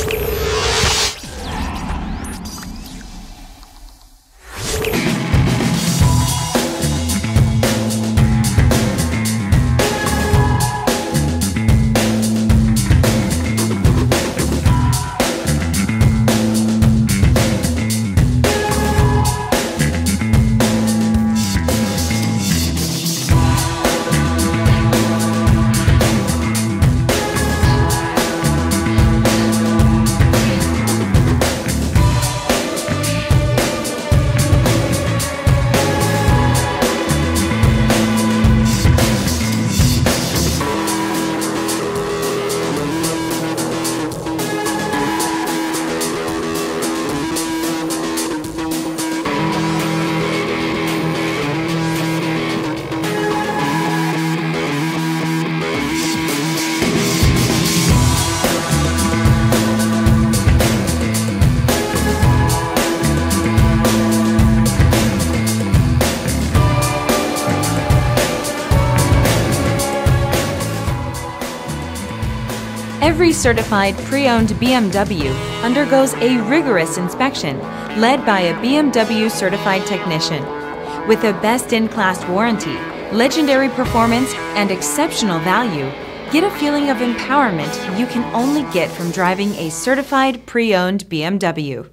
Every certified pre-owned BMW undergoes a rigorous inspection led by a BMW certified technician. With a best-in-class warranty, legendary performance, and exceptional value, get a feeling of empowerment you can only get from driving a certified pre-owned BMW.